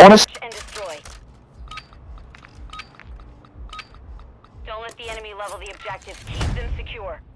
I wanna. And destroy. Don't let the enemy level the objectives. Keep them secure.